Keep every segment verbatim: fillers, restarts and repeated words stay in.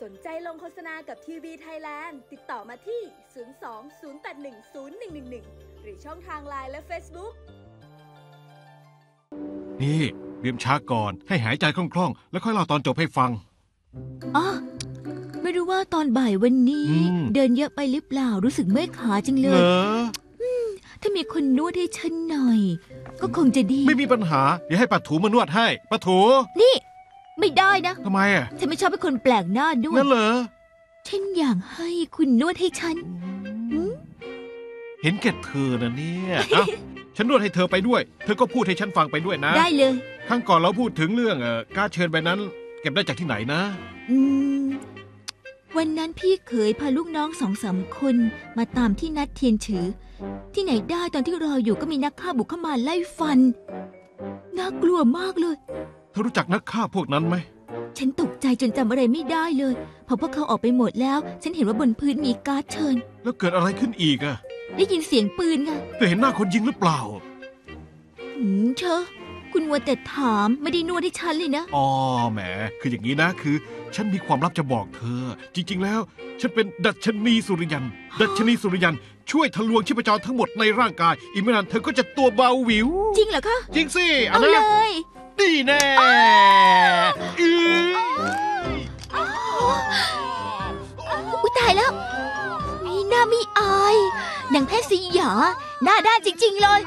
นใจลงโฆษณากับทีวีไทยแลนด์ติดต่อมาที่ศูนย์ สอง ศูนย์ แปด หนึ่ง ศูนย์ หนึ่ง หนึ่ง หนึ่งหรือช่องทางไลน์และ Facebook นี่เรียมช้าก่อนให้หายใจคล่องๆแล้วค่อยเล่าตอนจบให้ฟังอ๋อไม่รู้ว่าตอนบ่ายวันนี้เดินเยอะไปหรือเปล่ารู้สึกเมื่อยขาจังเลยถ้ามีคนนวดให้ฉันหน่อยก็คงจะดีไม่มีปัญหาเดี๋ยวให้ป้าถูมานวดให้ป้าถูนี่ไม่ได้นะทำไมอ่ะฉันไม่ชอบให้คนแปลกหน้าด้วยนั่นเหรอฉันอยากให้คุณนวดให้ฉันเห็นแก่เธอนะเนี่ยฉันนวดให้เธอไปด้วยเธอก็พูดให้ฉันฟังไปด้วยนะได้เลยครั้งก่อนเราพูดถึงเรื่องเอ่อการเชิญไปนั้นเก็บได้จากที่ไหนนะอืมวันนั้นพี่เขยพาลูกน้องสองสามคนมาตามที่นัดเทียนฉือที่ไหนได้ตอนที่รออยู่ก็มีนักฆ่าบุกเข้ามาไล่ฟันน่ากลัวมากเลยเธอรู้จักนักฆ่าพวกนั้นไหมฉันตกใจจนจำอะไรไม่ได้เลยพอพวกเขาออกไปหมดแล้วฉันเห็นว่าบนพื้นมีการ์ดเชิญแล้วเกิดอะไรขึ้นอีกอะได้ยินเสียงปืนไงเธอเห็นหน้าคนยิงหรือเปล่าหืมเชอะคุณมัวแต่ถามไม่ได้นวดให้ฉันเลยนะอ๋อแหมคืออย่างนี้นะคือฉันมีความลับจะบอกเธอจริงๆแล้วฉันเป็นดัชนีสุริยันดัชนีสุริยันช่วยทะลวงชีพจรทั้งหมดในร่างกายอีกไม่นานเธอก็จะตัวเบาหวิวจริงเหรอคะจริงสิเอาเลยดีแน่อุ้ยตายแล้วมีหน้ามีอายนางแพทย์สยาหน้าด้านจริงๆเลย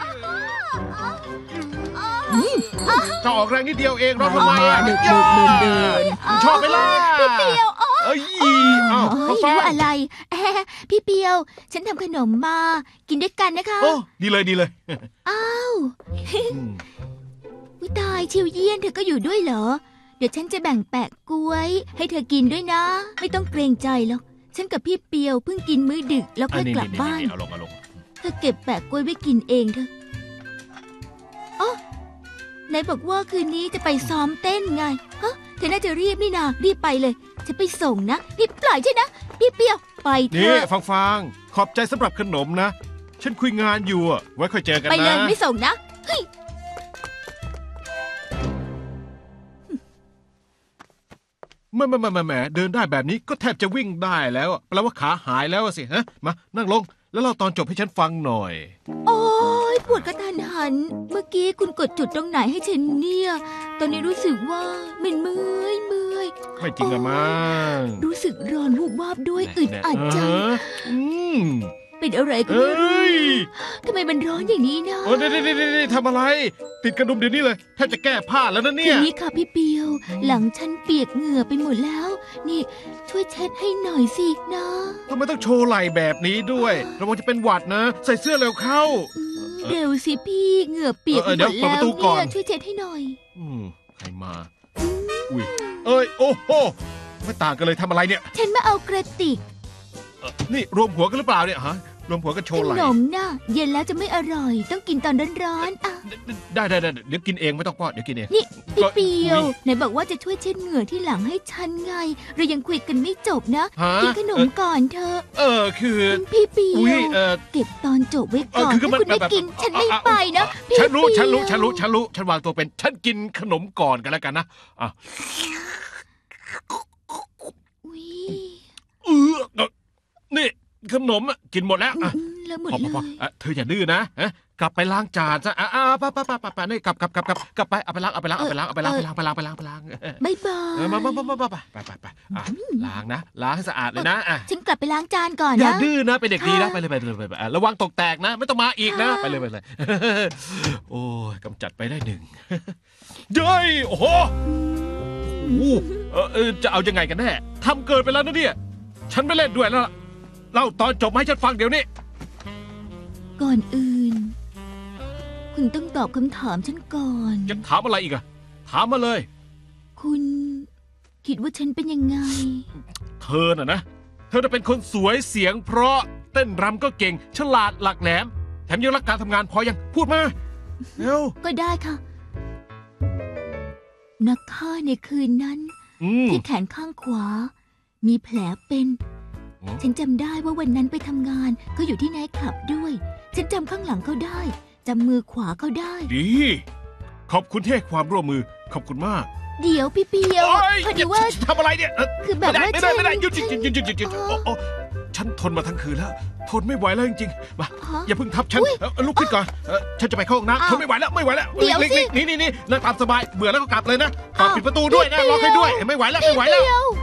จะออกแรงนิดเดียวเองรอทำไมอ่ะเดินเดินเดินเดินชอบไหมล่ะพี่เปียวเอ้ยอ้าวรู้อะไรพี่เปียวฉันทำขนมมากินด้วยกันนะคะโอ้ดีเลยดีเลยอ้าววิตายชิวเยี่ยนเธอก็อยู่ด้วยเหรอเดี๋ยวฉันจะแบ่งแปะกล้วยให้เธอกินด้วยนะไม่ต้องเกรงใจหรอกฉันกับพี่เปียวเพิ่งกินมื้อดึกแล้วค่อยกลับบ้านเธอเก็บแปะกล้วยไว้กินเองเถอะอ๋อไหนบอกว่าคืนนี้จะไปซ้อมเต้นไงฮะเธอน่าจะรีบนี่นารีบไปเลยจะไปส่งนะรีบปล่อยใช่นะพี่เปียวไปเถอะนี่ฟังฟังขอบใจสำหรับขนมนะฉันคุยงานอยู่ไว้ค่อยเจอกันนะไปเลยไม่ส่งนะแม่แม่แม่แม่เดินได้แบบนี้ก็แทบจะวิ่งได้แล้วแปลว่าขาหายแล้วสิฮะมานั่งลงแล้วเราตอนจบให้ฉันฟังหน่อยโอ้ยปวดกระทันหันเมื่อกี้คุณกดจุดตรงไหนให้ฉันเนี่ยตอนนี้รู้สึกว่ามันเมื่อยเมื่อยไม่จริงอะมั้งรู้สึกร้อนวูบวาบด้วยอึดอัดจังเป็นอะไรก็ไม่รู้ทำไมมันร้อนอย่างนี้นะโอ้ยนี่ๆๆทำอะไรติดกระดุมเดี๋ยวนี้เลยแทบจะแก้ผ้าแล้วนะเนี่ยทีนี้ค่ะพี่เปียวหลังฉันเปียกเหงื่อไปหมดแล้วนี่ช่วยเช็ดให้หน่อยสินะทำไมต้องโชว์ไหล่แบบนี้ด้วยระวังจะเป็นหวัดนะใส่เสื้อเร็วเข้าเร็วสิพี่เหงื่อเปียกหมดแล้วเนี่ยช่วยเช็ดให้หน่อยอืมใครมาอุ้ยเอ้ยโอ้โหไม่ต่างกันเลยทำอะไรเนี่ยฉันมาเอากระติกนี่รวมหัวกันหรือเปล่าเนี่ยฮะรวมหัวกันโชว์ไหล่ขนมน่ะเย็นแล้วจะไม่อร่อยต้องกินตอนร้อนๆอ่ะได้ได้เดี๋ยวกินเองไม่ต้องป้อนเดี๋ยวกินเองนี่พี่เปียวไหนบอกว่าจะช่วยเช็ดเหงื่อที่หลังให้ฉันไงเรายังคุยกันไม่จบนะกินขนมก่อนเธอเออคือพี่เปียวเก็บตอนจบไว้ก่อนถ้าคุณไม่กินฉันไม่ไปนะฉันรู้ฉันรู้ฉันรู้ฉันรู้ฉันวางตัวเป็นฉันกินขนมก่อนกันแล้วกันนะอ่ะเออนี่ขนมกินหมดแล้วอ่ะแล้วหมดเลยเธออย่าดื้อนะกลับไปล้างจานซะอ่าไปไปไปไปนี่กลับกลับกลับกลับกลับไปเอาไปล้างเอาไปล้างเอาไปล้างเอาไปล้างไปล้างไปล้างไปล้างไปล้างบายบายมามามามาไปไปไปไปล้างนะล้างให้สะอาดเลยนะอ่ะฉันกลับไปล้างจานก่อนนะอย่าดื้อนะเป็นเด็กดีนะไปเลยไปเลยไประวังตกแตกนะไม่ต้องมาอีกนะไปเลยไปเลยโอ้ยกำจัดไปได้หนึ่งเย้ยโอ้โหเออจะเอายังไงกันแน่ทำเกินไปแล้วนะเนี่ยฉันไม่เล่นด้วยแล้วเล่าตอนจบให้ฉันฟังเดี๋ยวนี้ก่อนอื่นคุณต้องตอบคำถามฉันก่อนจะถามอะไรอีกอะถามมาเลยคุณคิดว่าฉันเป็นยังไงเธอน่ะนะเธอจะเป็นคนสวยเสียงเพราะเต้นรำก็เก่งฉลาดหลักแหลมแถมยังรักการทำงานพอยังพูดมาเร็วก็ได้ค่ะนักฆ่าในคืนนั้นที่แขนข้างขวามีแผลเป็นฉันจำได้ว่าวันนั้นไปทำงานเขาอยู่ที่ไนท์คลับด้วยฉันจำข้างหลังเขาได้จำมือขวาเขาได้ดีขอบคุณที่ให้ความร่วมมือขอบคุณมากเดี๋ยวพี่เปียวโอ๊ยพอดีว่าทำอะไรเนี่ยเอ่อคือแบบไม่ได้ว่าไม่ได้ไม่ได้ฉันหยุดหยุดหยุดหยุดหยุดหยุดอ๋อโอ้โอ้ฉันทนมาทั้งคืนแล้ว ทนไม่ไหวแล้วจริงๆมาฮะอย่าเพิ่งทับฉันอุ๊ยเอ่อลุกขึ้นก่อนเอ่อฉันจะไปเข้าห้องอ้าวน้ำทนไม่ไหวแล้วไม่ไหวแล้วเดี๋ยวลิกสิลิกนี่นี่นี่นั่งตามสบายเบื่อแล้วก็กลับเลยนะฝากอ้าวปิดประตูด้วยนะพี่ล็อกให้เปียวด้วยไม่ไหวแล้วไม่ไหวแล้วพี่เปียว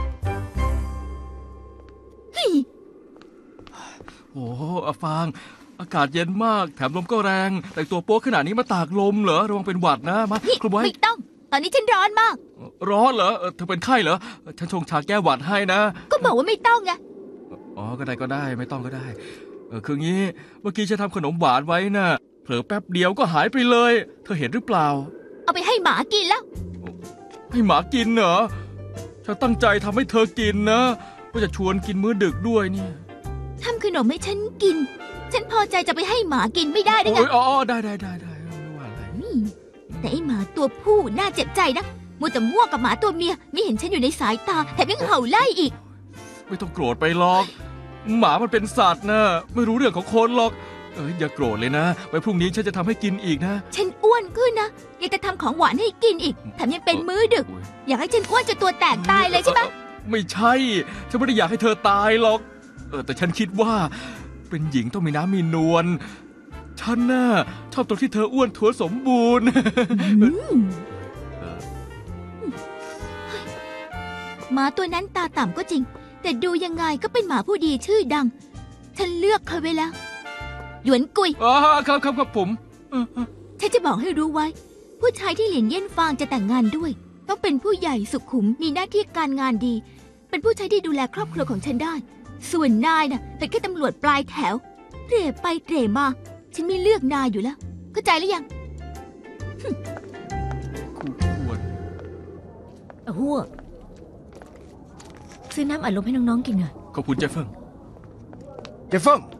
เฮ้ยโอ้โหอาฟางอากาศเย็นมากแถมลมก็แรง แต่งตัวโป๊ขนาดนี้มาตากลมเหรอระวังเป็นหวัดนะมานี่คลุมไว้ไม่ต้อง ตอนนี้ฉันร้อนมากร้อนเหรอเออเธอเป็นไข้เหรอฉันชงชาแก้หวัดให้นะก็บอกว่าไม่ต้องไงอ๋อก็ได้ก็ได้ไม่ต้องก็ได้เออคืองี้เมื่อกี้ฉันทำขนมหวานไว้น่ะเผลอแป๊บเดียวก็หายไปเลย เธอเห็นหรือเปล่าเอาไปให้หมากินแล้วให้หมากินเหรอฉันตั้งใจทำให้เธอกินนะว่าจะชวนกินมื้อดึกด้วยเนี่ยทำขนมให้ฉันกิน ฉันพอใจจะไปให้หมากินไม่ได้ได้ไงโอ้ยอ๋อได้ได้ได้ได้ไม่ว่าอะไรนี่แต่ไอหมาตัวผู้น่าเจ็บใจนะมัวแต่มั่วกับหมาตัวเมีย ไม่เห็นฉันอยู่ในสายตา แถมยังเห่าไล่อีกไม่ต้องโกรธไปหรอก หมามันเป็นสัตว์นะไม่รู้เรื่องของคนหรอกเอออย่าโกรธเลยนะไว้พรุ่งนี้ฉันจะทำให้กินอีกนะฉันอ้วนขึ้นนะอยากจะทำของหวานให้กินอีก แถมยังเป็นมื้อดึกโอ้ยอยากให้ฉันอ้วนจนตัวแตกตายเลยใช่ไหมไม่ใช่ ฉันไม่ได้อยากให้เธอตายหรอกเออแต่ฉันคิดว่า เป็นหญิงต้องมีน้ำมีนวลฉันน่ะชอบตรงที่เธออ้วนท้วนสมบูรณ์หมาตัวนั้นตาต่ำก็จริง แต่ดูยังไงก็เป็นหมาผู้ดีชื่อดัง ฉันเลือกเขาไว้แล้วหยวนกุยอ๋อครับครับครับผมเออเออฉันจะบอกให้รู้ไว้ ผู้ชายที่เหลียนเย่นฟางจะแต่งงานด้วย ต้องเป็นผู้ใหญ่สุขุมมีหน้าที่การงานดี เป็นผู้ชายที่ดูแลครอบครัวของฉันได้ ส่วนนายน่ะเป็นแค่ตำรวจปลายแถวเตร่ไปเตร่มา ฉันไม่เลือกนายอยู่แล้ว เข้าใจหรือยังคู่ควรอะหัวซื้อน้ำอัดลมให้น้องๆกินหน่อยขอบคุณเจฟเฟิงเจฟเฟิง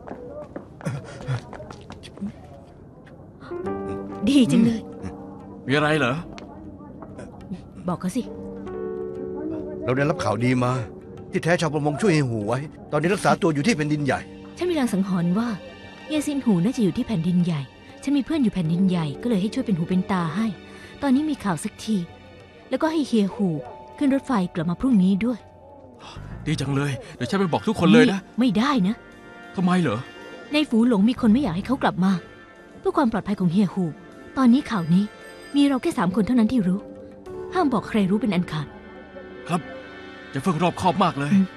ดีจังเลยมีอะไรเหรอบอกเขาสิเราได้รับข่าวดีมา ที่แท้ชาวประมงช่วยให้หูไว้ ตอนนี้รักษาตัวอยู่ที่แผ่นดินใหญ่ฉันมีลางสังหรณ์ว่าเยซินหูน่าจะอยู่ที่แผ่นดินใหญ่ ฉันมีเพื่อนอยู่แผ่นดินใหญ่ก็เลยให้ช่วยเป็นหูเป็นตาให้ ตอนนี้มีข่าวสักที แล้วก็ให้เฮียหูขึ้นรถไฟกลับมาพรุ่งนี้ด้วยดีจังเลย เดี๋ยวฉันไปบอกทุกคนเลยนะไม่ได้นะทำไมเหรอในฝูหลงมีคนไม่อยากให้เขากลับมา เพื่อความปลอดภัยของเฮียหู ตอนนี้ข่าวนี้มีเราแค่สามคนเท่านั้นที่รู้ ห้ามบอกใครรู้เป็นอันขาดครับเจฟเฟิงรอบคอบมากเลยอืม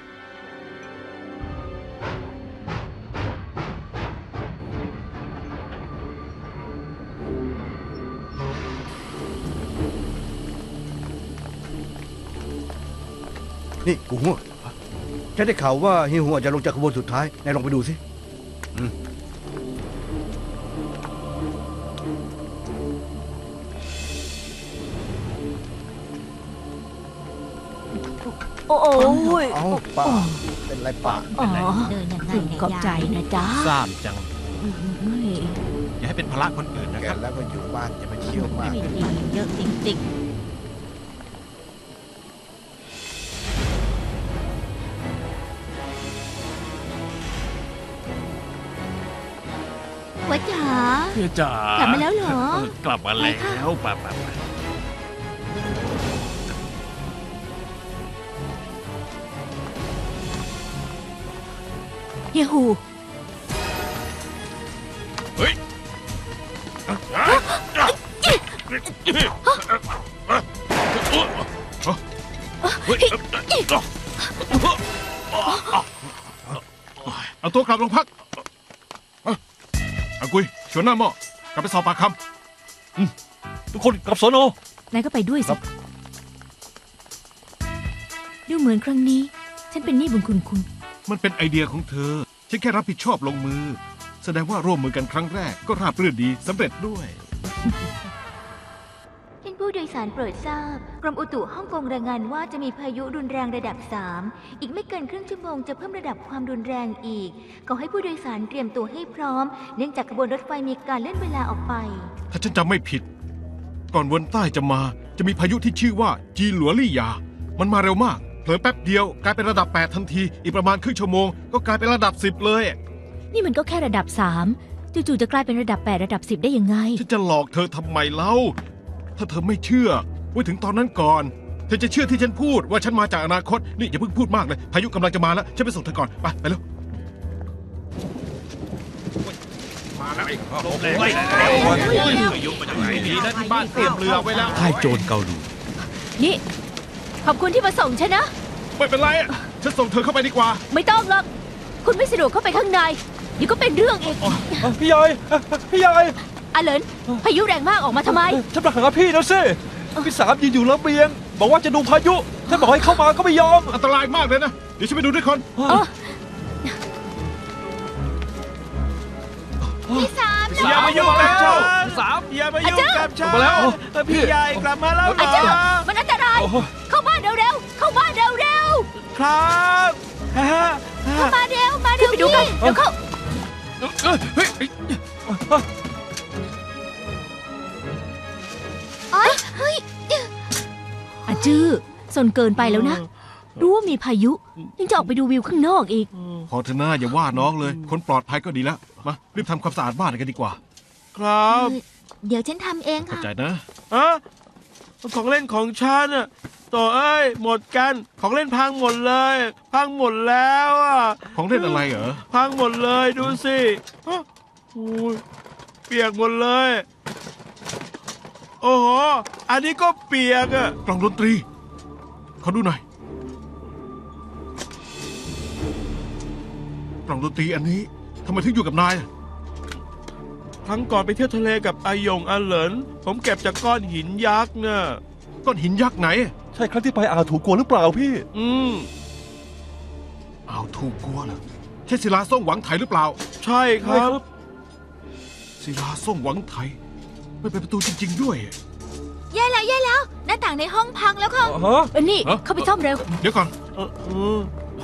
นี่กูหัวฉันได้ข่าวว่าเฮียหัวจะลงจากขบวนสุดท้ายนายลองไปดูสิอืมโอ้ยเอาป่าเป็นไรป่าอ๋อเดินยังไงเนี่ยขอบใจนะจ๊ะซ่ามจังเฮ้ยอย่าให้เป็นภาระคนอื่นนะแกครับแล้วก็อยู่บ้านอย่าไปเที่ยวมากไม่ดีเยอะจริงๆหัวจ๋าเฮียจ๋ากลับมาแล้วเหรอกลับมาแล้วป่ะป่ะเฮียหูเฮ้ย เอาตัวกลับโรงพักเอากุยชวนหน้าหม้อกลับไปสอบปากคำทุกคนกลับสนนายก็ไปด้วยสิ ดูเหมือนครั้งนี้ ฉันเป็นหนี้บุญคุณคุณมันเป็นไอเดียของเธอ ฉันแค่รับผิดชอบลงมือ แสดงว่าร่วมมือกันครั้งแรกก็ราบรื่นดีสำเร็จด้วยท่านผู้โดยสารโปรดทราบ กรมอุตุฮ่องกงรายงานว่าจะมีพายุรุนแรงระดับสามอีกไม่เกินครึ่งชั่วโมงจะเพิ่มระดับความรุนแรงอีก ขอให้ผู้โดยสารเตรียมตัวให้พร้อม เนื่องจากขบวนรถไฟมีการเลื่อนเวลาออกไปถ้าฉันจำไม่ผิด ก่อนวนใต้จะมา จะมีพายุที่ชื่อว่าจีหลัวลี่ยา มันมาเร็วมาก เผลอแป๊บเดียวกลายเป็นระดับแปดทันที อีกประมาณครึ่งชั่วโมงก็กลายเป็นระดับสิบเลยนี่มันก็แค่ระดับสามจู่ๆจะกลายเป็นระดับแปดระดับสิบได้ยังไงฉันจะหลอกเธอทำไมเล่า ถ้าเธอไม่เชื่อไว้ถึงตอนนั้นก่อนเธอจะเชื่อที่ฉันพูดว่าฉันมาจากอนาคตนี่อย่าเพิ่งพูดมากเลยพายุกำลังจะมาแล้วฉันไปส่งเธอก่อนไปไปเร็วมาแล้วไอ้ลมแรงพายุมาจากไหนดีนะที่บ้านเตรียมเรือไว้แล้วค่ายโจรเกาหลีนี่ขอบคุณที่มาส่งฉันนะไม่เป็นไรอ่ะฉันส่งเธอเข้าไปดีกว่าไม่ต้องหรอกคุณไม่สะดวกเข้าไปข้างในเดี๋ยวก็เป็นเรื่องอีกพี่ใหญ่พี่ใหญ่อาเหลินพายุแรงมากออกมาทำไมฉันมาหาพี่นะสิพี่สามยืนอยู่ระเบียงบอกว่าจะดูพายุฉันบอกให้เข้ามาก็ไม่ยอมอันตรายมากเลยนะเดี๋ยวฉันไปดูด้วยคนเออพี่สามอย่ามายุ่งกับฉันสามอย่ามายุ่งกับฉันมาแล้วพี่ใหญ่กลับมาแล้วอาเจ้ามันอันตรายเข้าบ้านเร็วๆเข้าบ้านเร็วครับฮะๆเข้ามาเร็วมาเร็วไปดูกันเดี๋ยวเข้าเฮ้ยเอ้ยเฮ้ยอาจื้อสนเกินไปแล้วนะรู้ว่ามีพายุยังจะออกไปดูวิวข้างนอกอีกพอเธอหน้าอย่าว่าน้องเลย คนปลอดภัยก็ดีแล้วมารีบทำความสะอาดบ้านกันดีกว่าครับเดี๋ยวฉันทำเองเข้าค่ะใจนะอะของเล่นของฉันอะต่อเอ้ยหมดกันของเล่นพังหมดเลยพังหมดแล้วอะของเล่นอะไรเหรอพังหมดเลยดูสิฮะโอ้ยเปียกหมดเลย โอ้โหอันนี้ก็เปียกอะกล่องดนตรีขอดูหน่อยกล่องดนตรีอันนี้ทำไมถึงอยู่กับนายอะครั้งก่อนไปเที่ยวทะเลกับอายงอาเหลินผมเก็บจากก้อนหินยักษ์น่ะก้อนหินยักษ์ไหนใช่ครั้งที่ไปอ่าวถูกัวหรือเปล่าพี่อืมอ้าวถูกกลัวเหรอใช่ศิลาส่งหวังไถหรือเปล่าใช่ครับศิลาส่งหวังไถไม่เป็นประตูจริง ๆ ด้วยแย่แล้วแย่แล้วหน้าต่างในห้องพังแล้วค่ะฮะเออนี่ฮะเข้าไปซ่อมเร็วเดี๋ยวก่อนเออเออ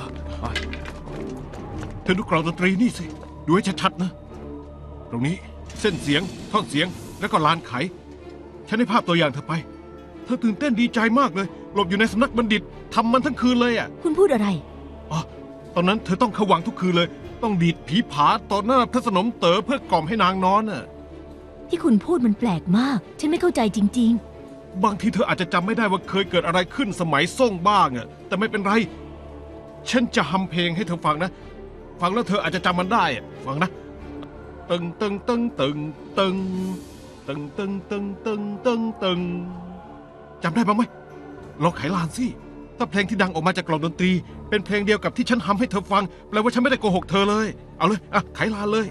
เธอดูกล่องดนตรีนี่สิดูให้ชัดๆนะ ตรงนี้เส้นเสียงท่อนเสียงแล้วก็ลานไขฉันให้ภาพตัวอย่างเธอไป เธอตื่นเต้นดีใจมากเลยหลบอยู่ในสำนักบัณฑิตทำมันทั้งคืนเลยอ่ะคุณพูดอะไรอ๋อตอนนั้นเธอต้องเข้าวังทุกคืนเลย ต้องดีดผีผาต่อหน้าพระสนมเต๋อเพื่อกล่อมให้นางนอนน่ะที่คุณพูดมันแปลกมาก ฉันไม่เข้าใจจริงบางทีเธออาจจะจำไม่ได้ว่าเคยเกิดอะไรขึ้นสมัยส่งบ้างอ่ะแต่ไม่เป็นไร ฉันจะฮัมเพลงให้เธอฟังนะ ฟังแล้วเธออาจจะจำมันได้อ่ะฟังนะตึงตึงตึงตึงตึงตึงตึงตึงตึงตึงตึงจำได้บ้างไหมลองไขลานสิถ้าเพลงที่ดังออกมาจากกล่องดนตรี เป็นเพลงเดียวกับที่ฉันฮัมให้เธอฟังแปลว่าฉันไม่ได้โกหกเธอเลยเอาเลยอ่ะไขลานเลย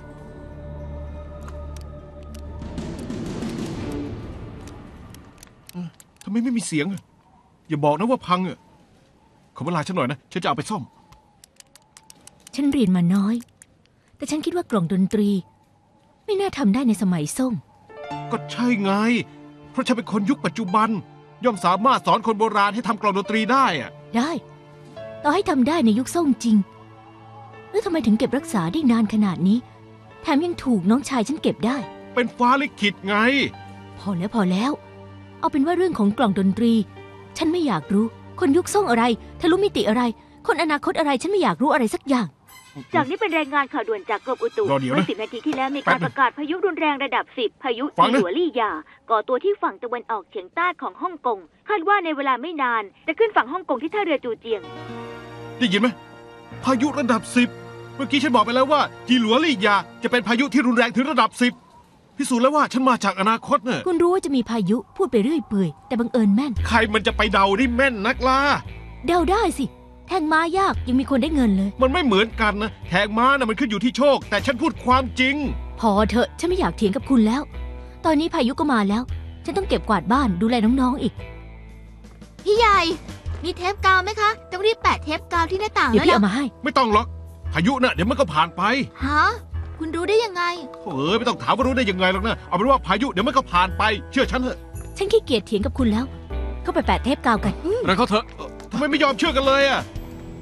เอ้อทำไมไม่มีเสียงอ่ะอย่าบอกนะว่าพังอ่ะขอเวลาฉันหน่อยนะฉันจะเอาไปซ่อมๆ ฉันเรียนมาน้อย แต่ฉันคิดว่ากล่องดนตรี ไม่น่าทำได้ในสมัยส่งก็ใช่ไง เพราะฉันเป็นคนยุคปัจจุบัน ย่อมสามารถสอนคนโบราณให้ทำกลองดนตรีได้อะได้ ต่อให้ทำได้ในยุคส่งจริง แล้วทำไมถึงเก็บรักษาได้นานขนาดนี้ แถมยังถูกน้องชายฉันเก็บได้เป็นฟ้าลิขิตไงพอแล้วพอแล้ว เอาเป็นว่าเรื่องของกล่องดนตรี ฉันไม่อยากรู้ คนยุคส่งอะไรทะลุมิติอะไร คนอนาคตอะไรฉันไม่อยากรู้อะไรสักอย่างจากนี้เป็นรายงานข่าวด่วนจากกรมอุตุรอเดี๋ยวนะเมื่อสิบนาทีที่แล้วมีการแป๊บนึงประกาศพายุรุนแรงระดับสิบพายุฟัจีงนะหลัวลี่ยา ก่อตัวที่ฝั่งตะวันออกเฉียงใต้ของฮ่องกง คาดว่าในเวลาไม่นาน จะขึ้นฝั่งฮ่องกงที่ท่าเรือจูเจียงได้ยินไหมพายุระดับสิบเมื่อกี้ฉันบอกไปแล้วว่าจีหลัวลี่ยาจะเป็นพายุที่รุนแรงถึงระดับสิบพิสูจน์แล้วว่าฉันมาจากอนาคตเน่ะคุณรู้ว่าจะมีพายุพูดไปเรื่อยเปื่อยแต่บังเอิญแม่นใครมันจะไปเดาได้แม่นนักล่ะเดาได้สิ แทงม้ายากยังมีคนได้เงินเลยมันไม่เหมือนกันนะแทงม้านะมันขึ้นอยู่ที่โชค แต่ฉันพูดความจริงพอเถอะฉันไม่อยากเถียงกับคุณแล้ว ตอนนี้พายุก็มาแล้ว ฉันต้องเก็บกวาดบ้านดูแลน้องๆอีกพี่ใหญ่ มีเทปกาวไหมคะ ต้องรีบแปะเทปกาวที่หน้าต่างเดี๋ยวแล้วพี่เอานะมาให้ไม่ต้องหรอกพายุน่ะเดี๋ยวมันก็ผ่านไปฮะคุณรู้ได้ยังไงเออไม่ต้องถามว่ารู้ได้ยังไงหรอกนะเอาเป็นว่าพายุเดี๋ยวมันก็ผ่านไป เชื่อฉันเถอะฉันขี้เกียจเถียงกับคุณแล้ว เข้าไปแปะเทปกาวกันแล้วเขาเถอะทำไมไม่ยอมเชื่อกันเลยอ่ะ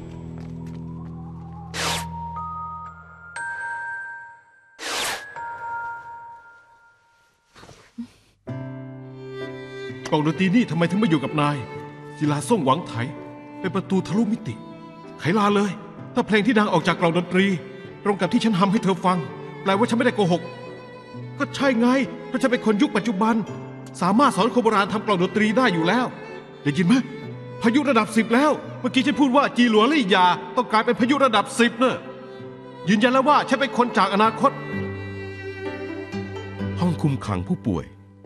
กล่องดนตรีนี่ทำไมถึงมาอยู่กับนาย ศิลาส่งหวังไถ เป็นประตูทะลุมิติ ไขลาเลย ถ้าเพลงที่ดังออกจากกล่องดนตรี ตรงกับที่ฉันทำให้เธอฟัง แปลว่าฉันไม่ได้โกหก ก็ใช่ไง เพราะฉันเป็นคนยุคปัจจุบัน สามารถสอนคนโบราณทำกล่องดนตรีได้อยู่แล้วได้ยินไหมพายุระดับสิบแล้วเมื่อกี้ฉันพูดว่าจีหลัวลี่ยาต้องกลายเป็นพายุระดับสิบเนอะยืนยันแล้วว่าฉันเป็นคนจากอนาคตห้องคุมขังผู้ป่วย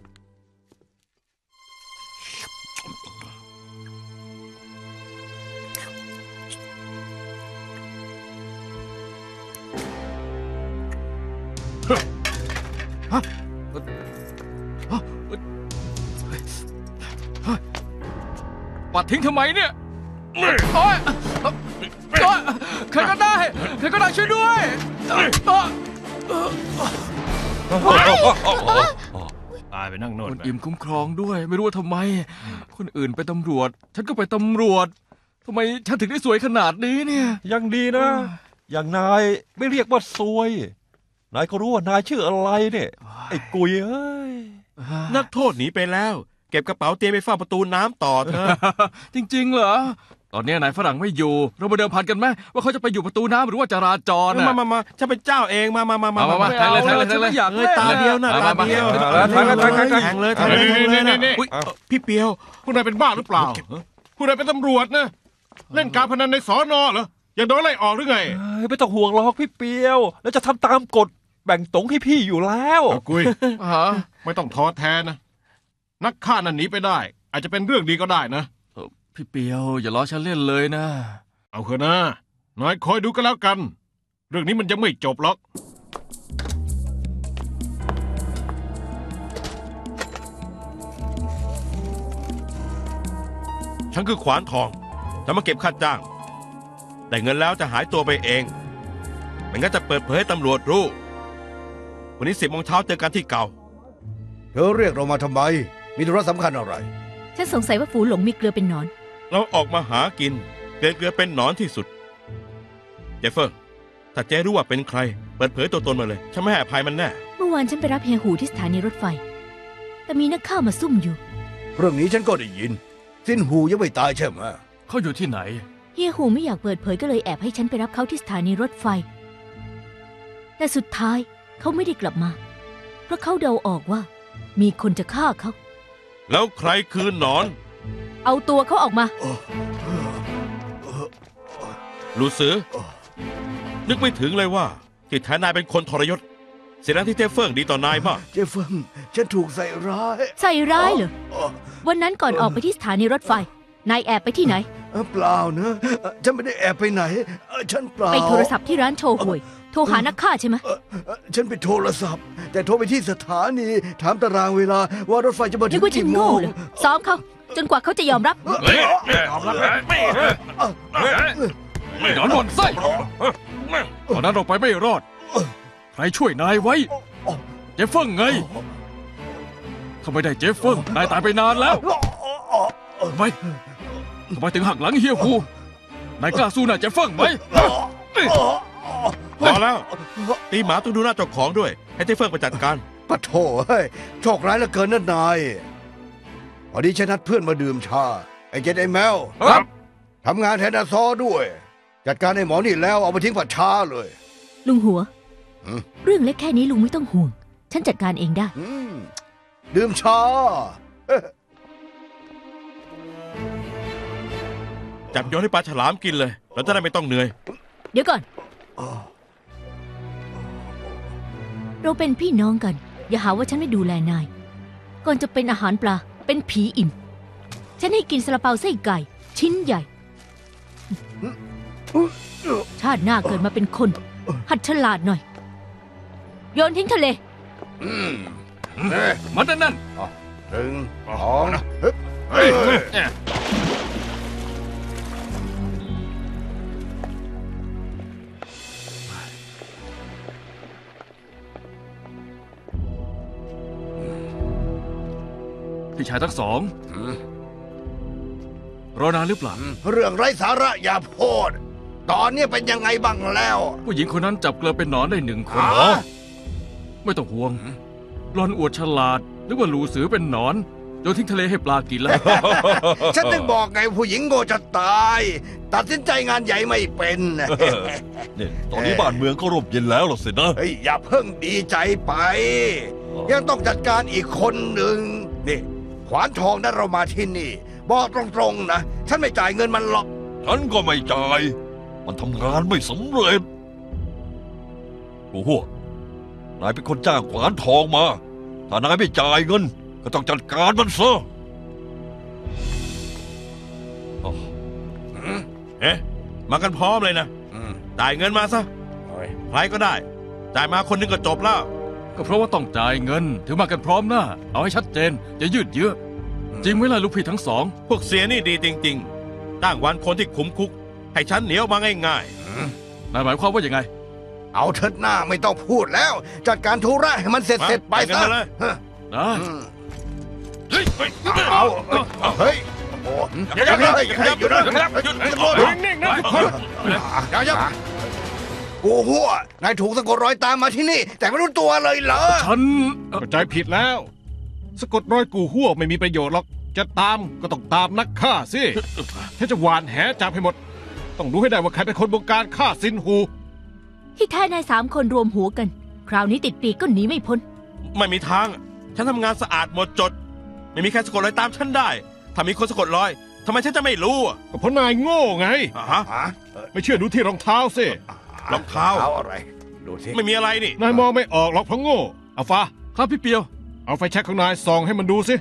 ฮะปัดทิ้งทำไมเนี่ยโอ๊ยโอ๊ยใครก็ได้ใครก็ได้ช่วยด้วยตายไปนั่งโน่นคนอิ่มคุ้มครองด้วยไม่รู้ว่าทำไมคนอื่นเป็นตำรวจฉันก็ไปตำรวจทำไมฉันถึงได้สวยขนาดนี้เนี่ยยังดีนะ อย่างนายไม่เรียกว่าซวยนายก็รู้ว่านายชื่ออะไรเนี่ยไอ้กุยเอ้ยนักโทษหนีไปแล้วเก็บกระเป๋าเตรียมไปเฝ้าประตูน้ำต่อเถอะจริงๆเหรอตอนนี้นายฝรั่งไม่อยู่เรามาเดิมพันกันไหมว่าเขาจะไปอยู่ประตูน้ำหรือว่าจราจรมามามาฉันเป็นเจ้าเองมามามามามาแทงเลยแทงเลยแทงเลยอยากเลยตาเดียวนะตาเดียวแทงเลยแทงเลยแทงเลยแทงเลยนะพี่เปียวพวกนายเป็นบ้าหรือเปล่าพวกนายเป็นตำรวจนะเล่นการพนันในสอนอเหรอยังโดนไล่ออกหรือไงไม่ต้องห่วงหรอกพี่เปียวแล้วจะทำตามกฎแบ่งตรงให้พี่อยู่แล้วกุยไม่ต้องท้อแท้นะนักฆ่านั้นหนีไปได้อาจจะเป็นเรื่องดีก็ได้นะพี่เปียวอย่าล้อฉันเล่นเลยนะเอาเถอะนะน้อยคอยดูกันแล้วกันเรื่องนี้มันยังไม่จบหรอกฉันคือขวานทองจะมาเก็บค่าจ้างได้เงินแล้วจะหายตัวไปเองไม่งั้นจะเปิดเผยให้ตำรวจรู้วันนี้สิบโมงเช้าเจอกันที่เก่าเธอเรียกเรามาทำไมมีธุระสำคัญอะไรฉันสงสัยว่าฝูหลงมีเกลือเป็นหนอนเราออกมาหากินเกลือเกลือเป็นหนอนที่สุดเจฟเฟอร์ถ้าเจ๊รู้ว่าเป็นใครเปิดเผยตัวตนมาเลยฉันไม่ให้อภัยมันแน่เมื่อวานฉันไปรับเฮียหูที่สถานีรถไฟแต่มีนักข่าวมาซุ่มอยู่เรื่องนี้ฉันก็ได้ยินสิ้นหูยังไม่ตายใช่ไหมเขาอยู่ที่ไหนเฮียหูไม่อยากเปิดเผยก็เลยแอบให้ฉันไปรับเขาที่สถานีรถไฟแต่สุดท้ายเขาไม่ได้กลับมาเพราะเขาเดาออกว่ามีคนจะฆ่าเขาแล้วใครคือหนอนเอาตัวเขาออกมาลูซือนึกไม่ถึงเลยว่าที่แท้นายเป็นคนทรยศเสียหน้าที่เจฟเฟิงดีต่อนายมากเจฟเฟิงฉันถูกใส่ร้ายใส่ร้ายเหรอวันนั้นก่อนออกไปที่สถานีรถไฟนายแอบไปที่ไหนเปล่านะฉันไม่ได้แอบไปไหนฉันเปล่าไปโทรศัพท์ที่ร้านโชห่วยโทรหานักฆ่าใช่ไหมฉันไปโทรศัพท์แต่โทรไปที่สถานีถามตารางเวลาว่ารถไฟจะมาถึงกี่โมงซ้อมเขาจนกว่าเขาจะยอมรับยอมรับไม่นอนหมดไส้ตอนนั้นเราไปไม่รอดใครช่วยนายไว้เจฟเฟิงไงถ้าไม่ได้เจฟเฟิงนายตายไปนานแล้วทำไมทำไมถึงหักหลังเฮียฮูนายกล้าสู้นายเจฟเฟิงไหมพอแล้วตีหมาต้องดูหน้าเจ้าของด้วยให้เจฟเฟิงไปจัดการปะโถเฮ้ยโชคร้ายเหลือเกินนั่นนายพอดีฉันนัดเพื่อนมาดื่มชาไอ้เจดไอ้แมวครับทำงานแทนอาซอด้วยจัดการไอ้หมอนี่แล้วเอาไปทิ้งผัดชาเลยลุงหัวเรื่องเล็กแค่นี้ลุงไม่ต้องห่วงฉันจัดการเองได้ดื่มชาจับโยนให้ปลาฉลามกินเลยเราจะได้ไม่ต้องเหนื่อยเดี๋ยวก่อนเราเป็นพี่น้องกันอย่าหาว่าฉันไม่ดูแลนายก่อนจะเป็นอาหารปลาเป็นผีอิ่มฉันให้กินซาลาเปาไส้ไก่ชิ้นใหญ่ชาติหน้าเกิดมาเป็นคนหัดฉลาดหน่อยโยนทิ้งทะเลมันนั่นนั่นหนึ่งสองพี่ชายทั้งสองรอนานหรือเปล่าเรื่องไร้สาระอย่าพูดตอนนี้เป็นยังไงบ้างแล้วผู้หญิงคนนั้นจับเกลือเป็นหนอนได้หนึ่งคนไม่ต้องห่วงรอนอวดฉลาดนึกว่าลูสือเป็นหนอนโยนทิ้งทะเลให้ปลากินแล้วฉันถึงบอกไงผู้หญิงโง่จะตายตัดสินใจงานใหญ่ไม่เป็นนี่ตอนนี้บ้านเมืองก็ร่มเย็นแล้วหรอสินะอย่าเพิ่งดีใจไปยังต้องจัดการอีกคนหนึ่งนี่ขวานทองนั้นเรามาที่นี่บอกตรงๆนะฉันไม่จ่ายเงินมันหรอกฉันก็ไม่จ่าย มันทำงานไม่สำเร็จกูหัวนายเป็นคนจ้างขวานทองมา ถ้านายไม่จ่ายเงิน ก็ต้องจัดการมันซะเอ๊ะมากันพร้อมเลยนะจ่ายเงินมาซะใครก็ได้จ่ายมาคนหนึงก็จบแล้วก็เพราะว่าต้องจ่ายเงินถึงมากันพร้อมหน้าเอาให้ชัดเจนอย่ายืดเยื้อจริงไหมล่ะลูกพี่ทั้งสองพวกเสียนี่ดีจริงๆตั้งวันคนที่ขุมคุก ให้ฉันเหนียวมาง่ายนายหมายความว่าอย่างไงเอาเถิดหน้าไม่ต้องพูดแล้ว จัดการธุระให้มันเสร็จเสร็จไปซะนะๆเฮ้ยเฮ้ยเอาเฮ้ยโอ้ยอย่าอย่าอย่าอยู่นะนิ่งๆนะทุกคนอย่าอย่ากูหัวนายถูกสะกดรอยตามมาที่นี่ แต่ไม่รู้ตัวเลยเหรอฉันเข้าใจผิดแล้ว สะกดรอยกูหัวไม่มีประโยชน์หรอกจะตามก็ต้องตามนักฆ่าสิถ้าจะหวานแหจับให้หมดต้องรู้ให้ได้ว่าใครเป็นคนบงการฆ่าซินหูที่แท้นายสามคนรวมหัวกัน คราวนี้ติดปีกก็หนีไม่พ้นไม่มีทาง ฉันทำงานสะอาดหมดจด ไม่มีใครสะกดรอยตามฉันได้ ถ้ามีคนสะกดรอยทำไมฉันจะไม่รู้อ่ะก็เพราะนายโง่ไงฮะไม่เชื่อดูที่รองเท้าสิรองเท้าเอาอะไรดูสิไม่มีอะไรนี่นายมองไม่ออกหรอกเพราะโง่เอาฟ้าครับพี่เปียวเอาไฟแช็กของนายส่องให้มันดูสิ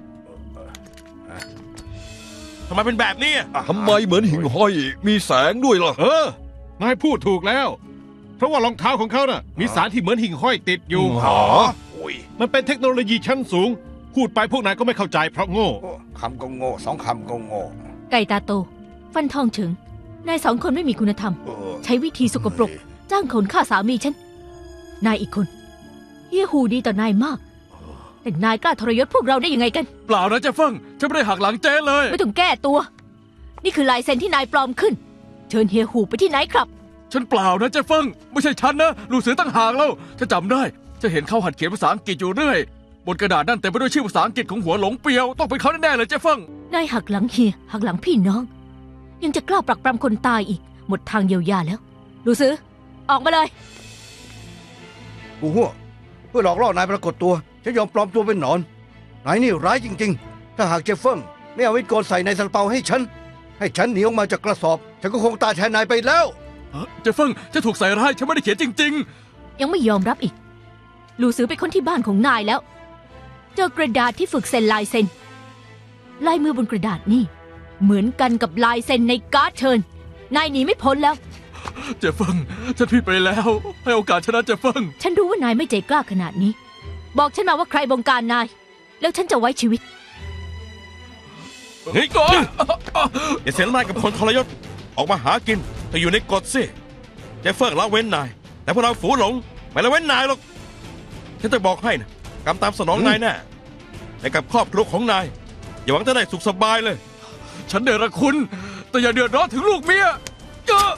ทำไมเป็นแบบนี้อ่ะทำไมเหมือนหิ่งห้อยมีแสงด้วยล่ะเออนายพูดถูกแล้ว เพราะว่ารองเท้าของเขาน่ะมีสารที่เหมือนหิ่งห้อยติดอยู่หออุ้ยมันเป็นเทคโนโลยีชั้นสูง พูดไปพวกนายก็ไม่เข้าใจเพราะโง่คำก็โง่สองคำก็โง่ไก่ตาโต ฟันทองเฉิง นายสองคนไม่มีคุณธรรมเออใช้วิธีสกปรก จ้างคนฆ่าสามีฉัน นายอีกคนเฮียฮูดีต่อนายมาก แต่นายกล้าทรยศพวกเราได้ยังไงกันเปล่านะเจ๊เฟิงฉันไม่ได้หักหลังเจ๊เลยไม่ต้องแก้ตัว นี่คือลายเซ็นที่นายปลอมขึ้น เชิญเฮียฮูไปที่ไหนครับฉันเปล่านะเจ๊เฟิงไม่ใช่ฉันนะลูกเสือตั้งหากแล้วจะจำได้ จะเห็นเขาหัดเขียนภาษาอังกฤษอยู่เรื่อยบนกระดาษนั่นเต็มไปด้วยชื่อภาษาอังกฤษของหัวหลงเปียวต้องเป็นเขาแน่ๆเลยเจ๊เฟิงนายหักหลังเฮียหักหลังพี่น้อง ยังจะกล้าปรักปรำคนตายอีก หมดทางเยียวยาแล้วดูซื้อออกมาเลยกูหัวเพื่อหลอกล่อนายปรากฏตัวฉันยอมปลอมตัวเป็นหนอนนายนี่ร้ายจริงๆ ถ้าหากเจฟเฟิงไม่เอาวิทโกนใส่ในซาลาเปาให้ฉันให้ฉันหนีออกมาจากกระสอบฉันก็คงตายแทนนายไปแล้วเจ๊เฟิงจะถูกใส่ร้ายฉันไม่ได้เขียนจริงยังไม่ยอมรับอีก ลูซื้อไปค้นที่บ้านของนายแล้ว เจอกระดาษที่ฝึกเซ็นลายเซ็น ลายมือบนกระดาษนี่เหมือนกันกับลายเซ็นในการ์ดเชิญ นายหนีไม่พ้นแล้วๆเจ๊เฟิงฉันผิดไปแล้วให้โอกาสชนะเจ๊เฟิงฉันรู้ว่านายไม่ใจกล้าขนาดนี้ บอกฉันมาว่าใครบงการนาย แล้วฉันจะไว้ชีวิตเฮ้ยก่อนอย่าเสียน้ำลายกับคนทรยศออกมาหากินแต่อยู่ในกฎสิเจฟเฟิงละเว้นนายแต่พวกเราฝูหลงไม่ละเว้นนายหรอกฉันจะบอกให้นะกรรมตามสนองนายแน่แต่กับครอบครัวของนายอย่าหวังจะได้สุขสบายเลยฉันเดือดคุณแต่อย่าเดือดร้อนถึงลูกเมียเจ้า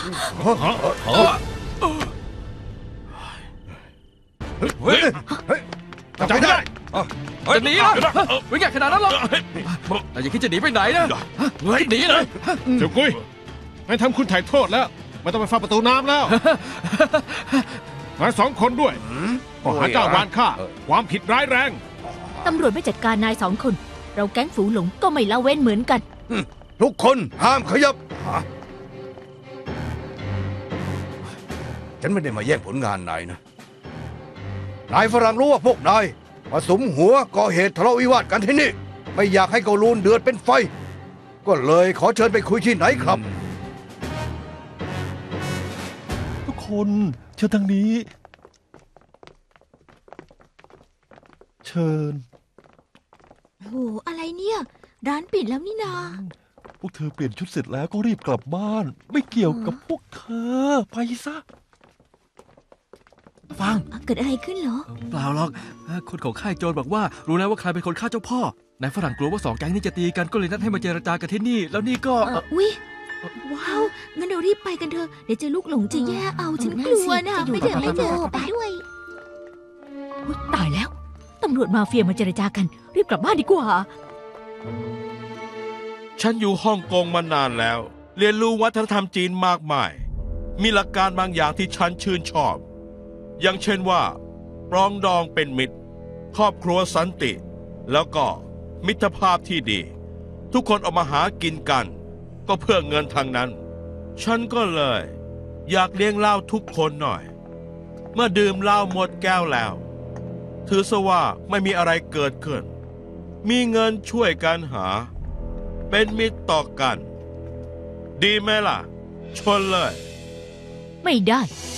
เฮ้ยจับไม่ได้จะหนีเหรอไม่แก่ขนาดนั้นหรอกแต่อย่าคิดจะหนีไปไหนนะคิดหนีเลยเจ้ากุ้ยนายทำคุณถ่ายโทษแล้วไม่ต้องไปฟ้าประตูน้ำแล้วนายสองคนด้วยข้อหาจ้างวานฆ่าความผิดร้ายแรงตำรวจไม่จัดการนายสองคน เราแก๊งฝูหลงก็ไม่ละเว้นเหมือนกันทุกคนห้ามขยับฉันไม่ได้มาแย่งผลงานนายนะนายฝรั่งรู้ว่าพวกนายมาสุมหัวก่อเหตุทะเลาะวิวาทกันที่นี่ไม่อยากให้เกาลูนเดือดเป็นไฟ ก็เลยขอเชิญไปคุยที่ไหนครับทุกคนเชิญทางนี้ เชิญโหอะไรเนี่ย ร้านปิดแล้วนี่นาพวกเธอเปลี่ยนชุดเสร็จแล้วก็รีบกลับบ้าน ไม่เกี่ยวกับพวกเธอไปซะฟังเกิดอะไรขึ้นเหรอเปล่าหรอกคนของค่ายโจรบอกว่ารู้แล้วว่าใครเป็นคนฆ่าเจ้าพ่อนายฝรั่งกลัวว่าสองแก๊งนี้จะตีกันก็เลยนัดให้มาเจรจากันที่นี่ แล้วนี่ก็อุ๊ยว้าวงั้นเรารีบไปกันเถอะเดี๋ยวเจอลูกหลงจะแย่เอาฉันกลัวนะไม่เดี๋ยวไม่เดี๋ยวไปด้วยอุ๊ยตายแล้ว ตำรวจมาเฟียมาเจรจากัน รีบกลับบ้านดีกว่าฉันอยู่ฮ่องกงมานานแล้ว เรียนรู้วัฒนธรรมจีนมากมาย มีหลักการบางอย่างที่ฉันชื่นชอบ อย่างเช่นว่าปรองดองเป็นมิตร ครอบครัวสันติ แล้วก็มิตรภาพที่ดีทุกคนออกมาหากินกัน ก็เพื่อเงินทางนั้น ฉันก็เลย อยากเลี้ยงเหล้าทุกคนหน่อย เมื่อดื่มเหล้าหมดแก้วแล้ว ถือซะว่าไม่มีอะไรเกิดขึ้น มีเงินช่วยกันหา เป็นมิตรต่อกัน ดีไหมล่ะ ชนเลยไม่ได้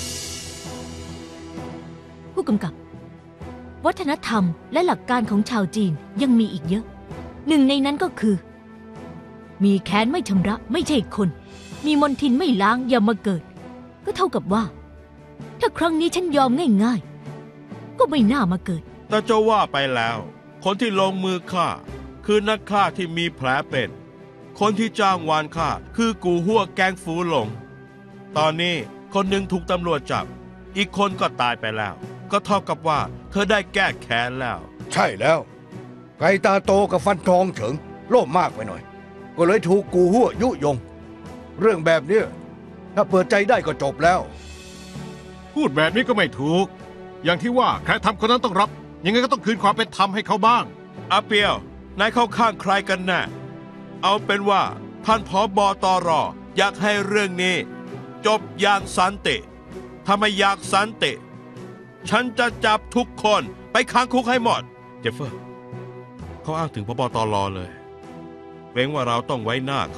ผู้กำกับ วัฒนธรรมและหลักการของชาวจีนยังมีอีกเยอะ หนึ่งในนั้นก็คือ มีแค้นไม่ชำระไม่ใช่คน มีมนทินไม่ล้างอย่ามาเกิด ก็เท่ากับว่า ถ้าครั้งนี้ฉันยอมง่ายๆก็ไม่น่ามาเกิดแต่จะว่าไปแล้ว คนที่ลงมือฆ่า คือนักฆ่าที่มีแผลเป็น คนที่จ้างวานฆ่าคือกูหัวแกงฝูหลง ตอนนี้คนหนึ่งถูกตำรวจจับ อีกคนก็ตายไปแล้ว ก็เท่ากับว่าเธอได้แก้แค้นแล้วใช่แล้ว ไก่ตาโตกับฟันทองเฉิงโลภมากไปหน่อย ก็เลยถูกกูหัวยุยง เรื่องแบบนี้ถ้าเปิดใจได้ก็จบแล้วพูดแบบนี้ก็ไม่ถูก อย่างที่ว่าใครทำคนนั้นต้องรับ ยังไงก็ต้องคืนความเป็นธรรมให้เขาบ้างอาเปียวนายเข้าข้างใครกันแน่เอาเป็นว่าท่านผบตรอยากให้เรื่องนี้ จบอย่างสันติถ้าไม่อยากสันติฉันจะจับทุกคนไปค้างคุกให้หมด เจฟเฟอร์เขาอ้างถึงผบตรเลยเกรงว่าเราต้องไว้หน้าเขา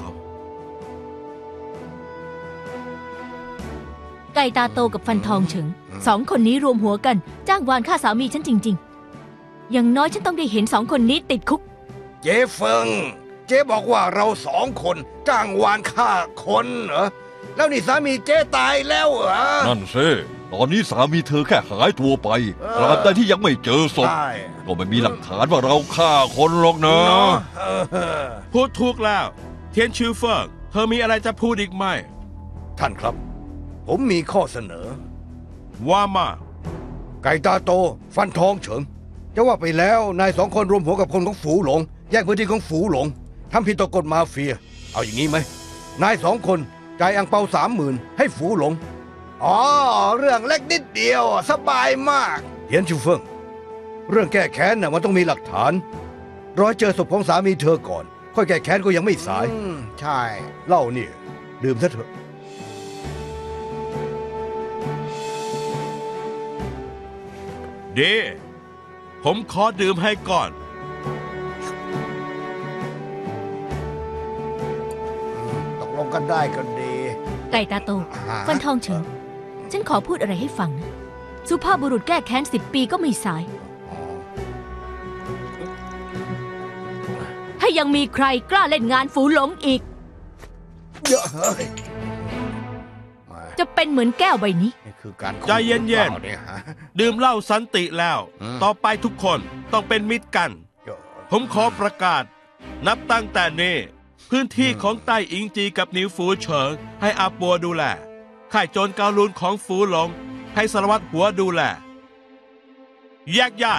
ไก่ตาโตกับฟันทองเฉิงสองคนนี้รวมหัวกันจ้างวานฆ่าสามีฉันจริงๆอย่างน้อยฉันต้องได้เห็นสองคนนี้ติดคุกเจ๊เฟิง เจ๊บอกว่าเราสองคนจ้างวานฆ่าคนเหรอ แล้วนี่สามีเจ๊ตายแล้วเหรอนั่นสิตอนนี้สามีเธอแค่หายตัวไปตราบใดที่ยังไม่เจอศพใช่ก็ไม่มีหลักฐานว่าเราฆ่าคนหรอกนะเออพูดถูกแล้ว เทียนชื่อเฟิงเธอมีอะไรจะพูดอีกไหมท่านครับ ผมมีข้อเสนอว่ามาไก่ตาโตฟันทองเฉิง จะว่าไปแล้วนายสองคนรวมหัวกับคนของฝูหลง แยกพื้นที่ของฝูหลงทำผิดต่อกฎมาเฟีย เอาอย่างนี้ไหมนายสองคนจ่ายอังเปาสามหมื่นให้ฝูหลง อ๋อ เรื่องเล็กนิดเดียวสบายมากเฮียนชูเฟิง เรื่องแก้แค้นน่ะมันต้องมีหลักฐานรอให้เจอศพของสามีเธอก่อน ค่อยแก้แค้นก็ยังไม่สายใช่เหล้านี่ดื่มซะเถอะดี ผมขอดื่มให้ก่อนตกลงกันได้ก็ดีไก่ตาโตฟันทองเฉิงฉันขอพูดอะไรให้ฟังนะสุภาพบุรุษแก้แค้นสิบปีก็ไม่สาย ถ้ายังมีใครกล้าเล่นงานฝูหลงอีกเยอะเฮ้ยจะเป็นเหมือนแก้วใบนี้นี่คือการใจเย็นๆหล้าเนี่ยฮะดื่มเหล้าสันติแล้วอืมต่อไปทุกคนต้องเป็นมิตรกันเยอะผมขอประกาศ นับตั้งแต่นี้พื้นที่ของใต้อิงจีกับนิวฝูเฉิงให้อาปัวดูแลข่ายโจรกาลูนของฝูหลงให้สารวัตรหัวดูแลแยกย้าย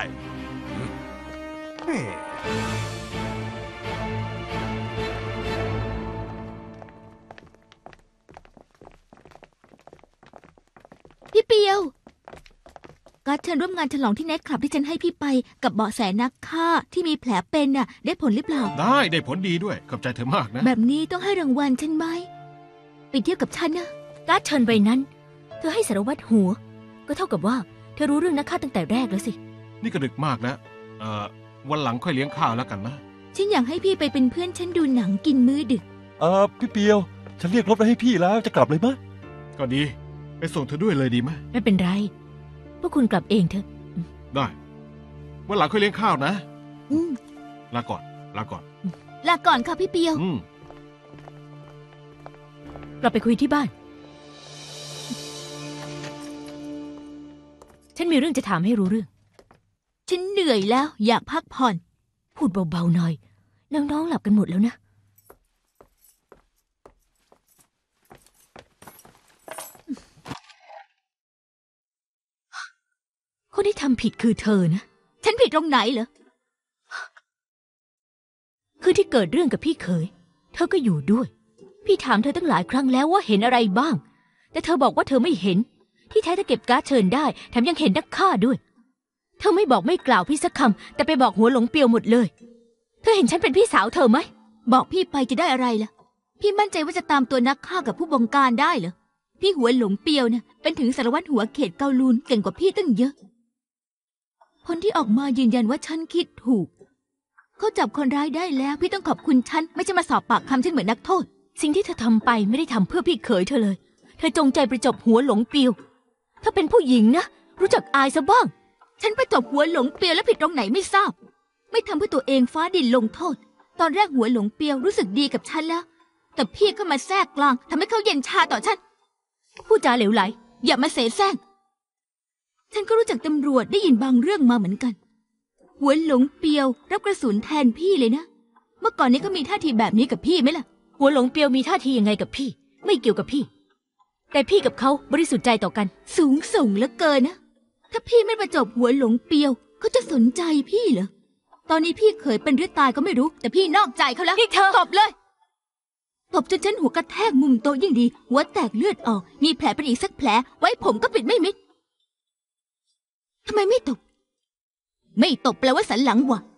พี่เปียวการดเชิญร่วมงานฉลองที่เน็ตคลับที่ฉันให้พี่ไปกับเบาะแสนักฆ่าที่มีแผลเป็นน่ะ ได้ผลหรือเปล่าได้ได้ผลดีด้วยขอบใจเธอมากนะแบบนี้ต้องให้รางวัลฉันไหมไปเที่ยวกับฉันนะการ์ดเชิญใบนั้น เธอให้สารวัตรหัว ก็เท่ากับว่าเธอรู้เรื่องนักฆ่าตั้งแต่แรกแล้วสินี่ก็ดึกมากแล้วเอ่อวันหลังค่อยเลี้ยงข้าวแล้วกันนะฉันอยากให้พี่ไปเป็นเพื่อนฉันดูหนังกินมื้อดึกเออพี่เปียว ฉันเรียกรถไปให้พี่แล้วจะกลับเลยมะก็ดีไปส่งเธอด้วยเลยดีไหมไม่เป็นไร พวกคุณกลับเองเถอะได้วันหลังค่อยเลี้ยงข้าวนะอืมลาก่อนลาก่อนลาก่อนค่ะพี่เปียวอืมกลับไปคุยที่บ้าน ฉันมีเรื่องจะถามให้รู้เรื่องฉันเหนื่อยแล้วอยากพักผ่อนพูดเบาๆหน่อย น้องๆหลับกันหมดแล้วนะ คนที่ทำผิดคือเธอนะฉันผิดตรงไหนเหรอคือที่เกิดเรื่องกับพี่เขย เธอก็อยู่ด้วย พี่ถามเธอตั้งหลายครั้งแล้วว่าเห็นอะไรบ้าง แต่เธอบอกว่าเธอไม่เห็น ที่แท้เธอเก็บการ์ดเชิญได้ แถมยังเห็นนักฆ่าด้วย เธอไม่บอกไม่กล่าวพี่สักคำ แต่ไปบอกหัวหลงเปียวหมดเลย เธอเห็นฉันเป็นพี่สาวเธอไหมบอกพี่ไปจะได้อะไรล่ะพี่มั่นใจว่าจะตามตัวนักฆ่ากับผู้บงการได้เหรอพี่หัวหลงเปียวเนี่ยเป็นถึงสารวัตรหัวเขตเกาลูนเก่งกว่าพี่ตั้งเยอะคนที่ออกมายืนยันว่าฉันคิดถูกเขาจับคนร้ายได้แล้วพี่ต้องขอบคุณฉันไม่ใช่มาสอบปากคำฉันเหมือนนักโทษสิ่งที่เธอทำไปไม่ได้ทำเพื่อพี่เขยเธอเลยเธอจงใจประจบหัวหลงเปียวถ้าเป็นผู้หญิงนะรู้จักอายซะบ้างฉันประจบหัวหลงเปียวแล้วผิดตรงไหนไม่ทราบไม่ทำเพื่อตัวเองฟ้าดินลงโทษตอนแรกหัวหลงเปียวรู้สึกดีกับฉันแล้วแต่พี่เข้ามาแทรกกลางทำให้เขาเย็นชาต่อฉันพูดจาเหลวไหลอย่ามาเสแสร้งฉันก็รู้จักตำรวจได้ยินบางเรื่องมาเหมือนกันหัวหลงเปียวรับกระสุนแทนพี่เลยนะเมื่อก่อนนี้ก็มีท่าทีแบบนี้กับพี่ไหมล่ะหัวหลงเปียวมีท่าทียังไงกับพี่ไม่เกี่ยวกับพี่แต่พี่กับเขาบริสุทธิ์ใจต่อกันสูงส่งเหลือเกินนะถ้าพี่ไม่ประจบหัวหลงเปียวเขาจะสนใจพี่เหรอตอนนี้พี่เคยเป็นหรือตายก็ไม่รู้แต่พี่นอกใจเขาแล้วนี่เธอตบเลยตบจนฉันหัวกระแทกมุมโต๊ะยิ่งดีหัวแตกเลือดออกมีแผลเป็นอีกสักแผลไว้ผมก็ปิดไม่มิดทำไมไม่ตบไม่ตบแปลว่าสันหลังว่ะ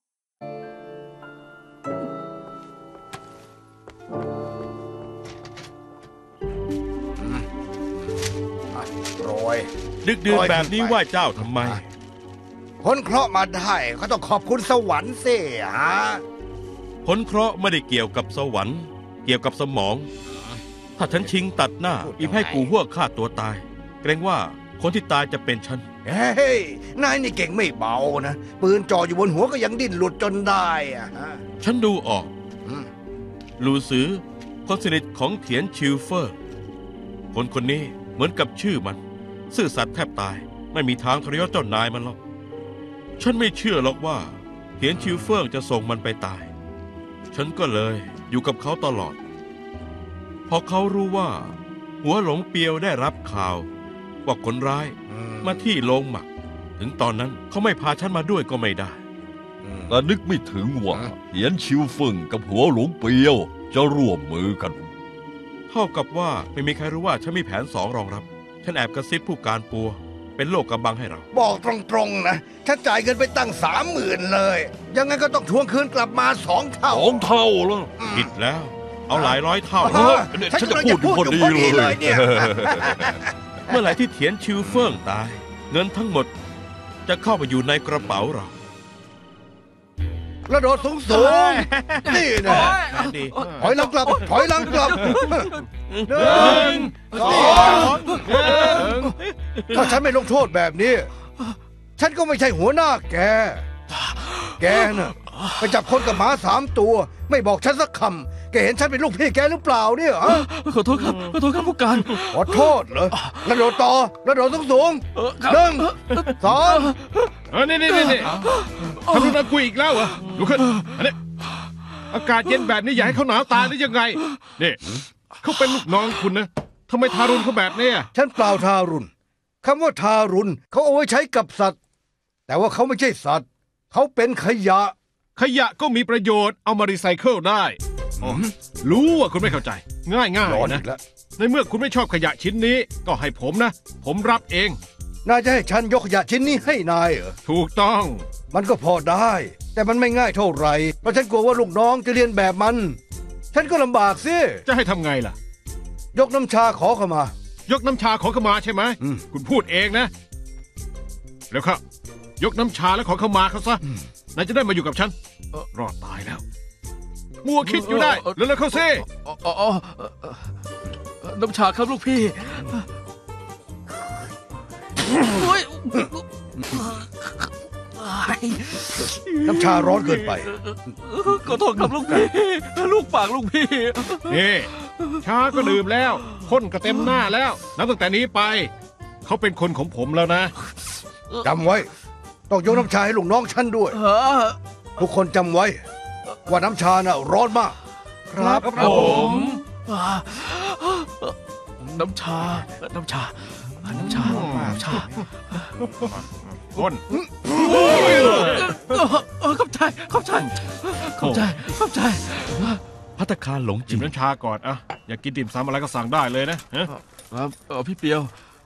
โรยดึกดื่นแบบนี้ไหว้เจ้าทำไมพ้นเคราะห์มาได้ก็ต้องขอบคุณสวรรค์สิฮะพ้นเคราะห์ไม่ได้เกี่ยวกับสวรรค์เกี่ยวกับสมองถ้าฉันชิงตัดหน้าอีให้กูหัวฆ่าตัวตายเกรงว่าคนที่ตายจะเป็นฉันเฮ้ยนายนี่เก่งไม่เบานะปืนจ่ออยู่บนหัวก็ยังดิ้นหลุดจนได้อะฉันดูออกลูซือคนสนิทของเถียนชิวเฟอร์คนคนนี้เหมือนกับชื่อมันซื่อสัตย์แทบตายไม่มีทางทรยศเจ้านายมันหรอกฉันไม่เชื่อหรอกว่าเถียนชิวเฟิงจะส่งมันไปตายฉันก็เลยอยู่กับเขาตลอดพอเขารู้ว่าหัวหลงเปียวได้รับข่าวว่าคนร้ายมาที่โรงหมักถึงตอนนั้นเขาไม่พาฉันมาด้วยก็ไม่ได้แต่นึกไม่ถึงว่าเถียนชิวเฟิงกับหัวหลงเปียวจะร่วมมือกันเท่ากับว่าไม่มีใครรู้ว่าฉันมีแผนสองรองรับฉันแอบกระซิบผู้การปัวเป็นโลกกำบังให้เราบอกตรงๆนะฉันจ่ายเงินไปตั้งสามหมื่นเลยยังไงก็ต้องทวงคืนกลับมาสองเท่าสองเท่าแล้วผิดแล้วเอาหลายร้อยเท่าฉันจะพูดอยู่พอดีเลยเนี่ยเมื่อไหร่ที่เถียนชิวเฟิงตายเงินทั้งหมดจะเข้าไปอยู่ในกระเป๋าเรากระโดดสูงสูงนี่นะถอยหลังกลับถอยหลังกลับหนึ่งสองถ้าฉันไม่ลงโทษแบบนี้ฉันก็ไม่ใช่หัวหน้าแกแกน่ะไปจับคนกับหมาสามตัวไม่บอกฉันสักคำแกเห็นฉันเป็นลูกพี่แกหรือเปล่าเนี่ยขอโทษครับขอโทษครับผู้การขอโทษเหรอกระโดดต่อกระโดดสูงสูงหนึ่งสองนี่นี่นี่นี่ทำอะไรคุยอีกแล้วเหรอลุกขึ้นอันนี้อากาศเย็นแบบนี้อยากให้เขาหนาวตายหรือยังไงนี่เขาเป็นลูกน้องคุณนะทำไมทารุณเขาแบบนี้ฉันเปล่าทารุณคำว่าทารุณเขาเอาไว้ใช้กับสัตว์แต่ว่าเขาไม่ใช่สัตว์เขาเป็นขยะขยะก็มีประโยชน์เอามารีไซเคิลได้รู้ว่าคุณไม่เข้าใจง่ายง่ายนะในเมื่อคุณไม่ชอบขยะชิ้นนี้ก็ให้ผมนะผมรับเองนายจะให้ฉันยกขยะชิ้นนี้ให้นายเหรอถูกต้องมันก็พอได้แต่มันไม่ง่ายเท่าไหร่เพราะฉันกลัวว่าลูกน้องจะเรียนแบบมันฉันก็ลำบากสิจะให้ทำไงล่ะยกน้ำชาขอเข้ามายกน้ำชาขอเข้ามาใช่ไหมคุณพูดเองนะแล้วครับยกน้ำชาแล้วขอเข้ามาเขาซะนายจะได้มาอยู่กับฉันรอดตายแล้วมัวคิดอยู่ได้แล้วแล้วเขาซิน้ำชาครับลูกพี่น้ำชาร้อนเกินไปขอโทษครับลูกพี่ลูกปากลูกพี่นี่ชาก็ดื่มแล้วพ่นก็เต็มหน้าแล้วนับตั้งแต่นี้ไปเขาเป็นคนของผมแล้วนะจำไว้ต้องยกน้ำชาให้ลูกน้องฉันด้วยทุกคนจำไว้ว่าน้ำชาน่ะร้อนมากครับผมน้ำชาน้ำชาน้ำชาน้ำชาพ่นขอบใจขอบใจขอบใจขอบใจภัตตาคารหลงจิบน้ำชาก่อนอะอยากกินติ่มซำอะไรก็สั่งได้เลยนะครับเออพี่เปียว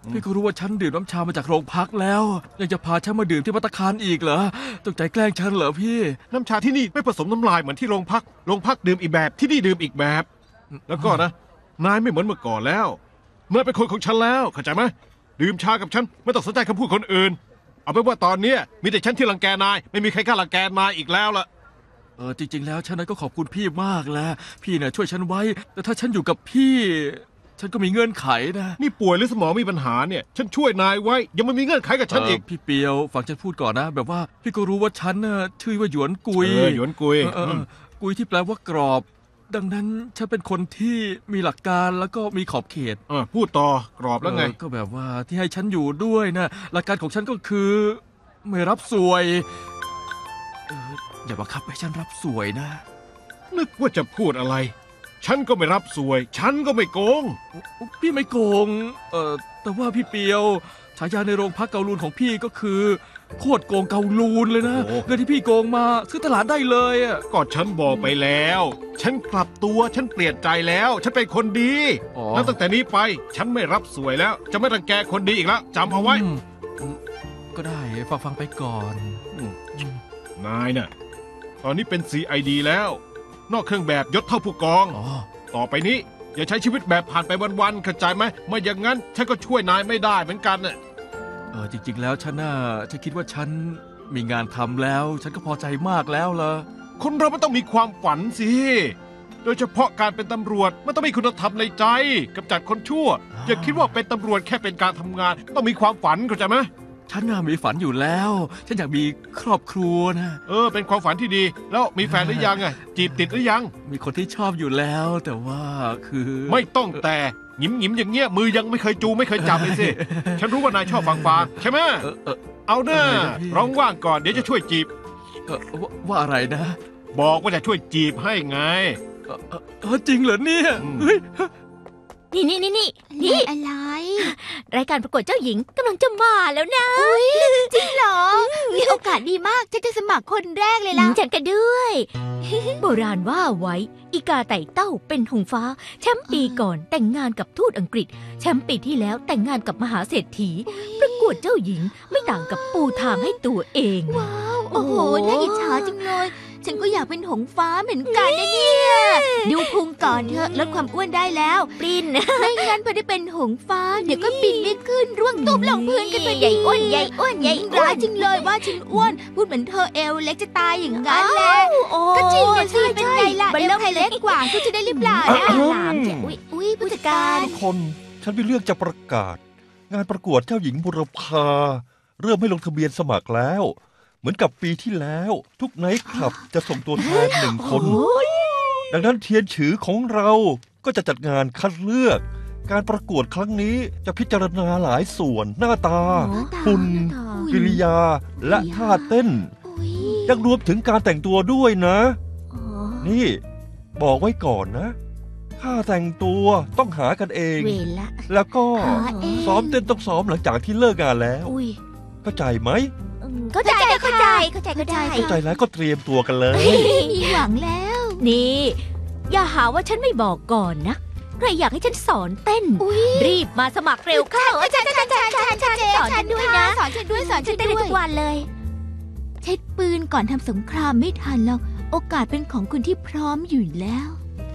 พี่ก็รู้ว่าฉันดื่มน้ำชามาจากโรงพักแล้ว ยังจะพาฉันมาดื่มที่ภัตตาคารอีกเหรอต้องใจแกล้งฉันเหรอพี่น้ำชาที่นี่ไม่ผสมน้ำลายเหมือนที่โรงพักโรงพักดื่มอีกแบบที่นี่ดื่มอีกแบบ แล้วก็นะนายไม่เหมือนเมื่อก่อนแล้วนายเป็นคนของฉันแล้วเข้าใจไหมดื่มชากับฉันไม่ต้องสนใจคำพูดคนอื่นเอาเป็นว่าตอนนี้มีแต่ฉันที่รังแกนายไม่มีใครกล้ารังแกนายอีกแล้วล่ะเออจริงๆแล้วฉันนั้นก็ขอบคุณพี่มากแล้วพี่เนี่ยช่วยฉันไว้แต่ถ้าฉันอยู่กับพี่ฉันก็มีเงื่อนไขนะนี่ป่วยหรือสมองมีปัญหาเนี่ยฉันช่วยนายไว้ยังไม่มีเงื่อนไขกับฉันอีกพี่เปียวฟังฉันพูดก่อนนะแบบว่าพี่ก็รู้ว่าฉันน่ะชื่อว่าหยวนกุยเออหยวนกุยกุยที่แปลว่ากรอบดังนั้นฉันเป็นคนที่มีหลักการแล้วก็มีขอบเขตเออพูดต่อกรอบแล้วไงก็แบบว่าที่ให้ฉันอยู่ด้วยนะหลักการของฉันก็คือไม่รับสวยเอออย่าบังคับให้ฉันรับสวยนะนึกว่าจะพูดอะไรฉันก็ไม่รับสวยฉันก็ไม่โกงพี่ไม่โกงเออแต่ว่าพี่เปียวฉายาในโรงพักเกาลูนของพี่ก็คือโคตรโกงเกาลูนเลยนะเงินที่พี่โกงมาซื้อตลาดได้เลยอ่ะก็ฉันบอกไปแล้วฉันกลับตัวฉันเปลี่ยนใจแล้วฉันเป็นคนดีแล้วตั้งแต่นี้ไปฉันไม่รับสวยแล้วจะไม่รังแกคนดีอีกแล้วจำเอาไว้ก็ได้ฟังฟังไปก่อนนายเนี่ยตอนนี้เป็น ซี ไอ ดี แล้วนอกเครื่องแบบยศเท่าผู้กองต่อไปนี้อย่าใช้ชีวิตแบบผ่านไปวันๆเข้าใจไหมไม่อย่างนั้นฉันก็ช่วยนายไม่ได้เหมือนกันน่ะเออจริงๆแล้วฉันน่ะฉันคิดว่าฉันมีงานทำแล้วฉันก็พอใจมากแล้วล่ะคนเราไม่ต้องมีความฝันสิโดยเฉพาะการเป็นตำรวจมันต้องมีคุณธรรมในใจกำจัดคนชั่วอย่าคิดว่าเป็นตำรวจแค่เป็นการทำงานต้องมีความฝันเข้าใจไหมฉันน่ะมีฝันอยู่แล้วฉันอยากมีครอบครัวนะเออเป็นความฝันที่ดีแล้วมีแฟนหรือยังอ่ะจีบติดหรือยังมีคนที่ชอบอยู่แล้วแต่ว่าคือไม่ต้องแต่หงิมหงิมอย่างเงี้ยมือยังไม่เคยจูไม่เคยจับเลยสิฉันรู้ว่านายชอบฟังฟางใช่ไหมเอาเนอะร้องว่างก่อนเดี๋ยวจะช่วยจีบว่าอะไรนะบอกว่าจะช่วยจีบให้ไงเออจริงเหรอเนี่ยนี่นี่นี่นี่นี่อะไรรายการประกวดเจ้าหญิงกำลังจะมาแล้วนะจริงเหรอมีโอกาสดีมากฉันจะสมัครคนแรกเลยล่ะฉันก็ด้วยโบราณว่าไว้อีกาไต่เต้าเป็นหงฟ้าแชมป์ปีก่อนแต่งงานกับทูตอังกฤษแชมป์ปีที่แล้วแต่งงานกับมหาเศรษฐีประกวดเจ้าหญิงไม่ต่างกับปูทางให้ตัวเองว้าวโอ้โหน่าอิจฉาจังเลยฉันก็อยากเป็นหงฟ้าเหมือนกันนะเนี่ยดูพุงก่อนเถอะลดความอ้วนได้แล้วปริ้นไม่งั้นพอได้เป็นหงฟ้าเดี๋ยวก็บินไม่ขึ้นร่วงตุบลงพื้นกันไปใหญ่อ้วนใหญ่อ้วนใหญ่ร้ายจริงเลยว่าฉันอ้วนพูดเหมือนเธอเอวเล็กจะตายอย่างนั้นแหละก็จริงไงสิเป็นไงล่ะเอวใครเล็กกว่าสู้จะได้หรือเปล่านะหลามจะอุ้ยอุ้ยผู้จัดการทุกคนฉันมีเรื่องจะประกาศงานประกวดเจ้าหญิงบุรพาเริ่มให้ลงทะเบียนสมัครแล้วเหมือนกับปีที่แล้วทุกไนท์คลับจะส่งตัวแทนหนึ่งคนดังนั้นเทียนฉือของเราก็จะจัดงานคัดเลือกการประกวดครั้งนี้จะพิจารณาหลายส่วนหน้าตาหุ่นกิริยาและท่าเต้นยังรวมถึงการแต่งตัวด้วยนะนี่บอกไว้ก่อนนะค่าแต่งตัวต้องหากันเองแล้วก็ซ้อมเต้นต้องซ้อมหลังจากที่เลิกงานแล้วเข้าใจไหมเข้าใจเข้าใจเข้าใจเข้าใจเข้าใจแล้วก็เตรียมตัวกันเลยมีหวังแล้วนี่อย่าหาว่าฉันไม่บอกก่อนนะใครอยากให้ฉันสอนเต้นรีบมาสมัครเร็วเข้าอาจารย์อาจารย์อาจารย์อาจารย์สอนฉันด้วยนะสอนฉันด้วยสอนฉันด้วยทุกวันเลยเช็ดปืนก่อนทำสงครามไม่ทันหรอกโอกาสเป็นของคุณที่พร้อมอยู่แล้ว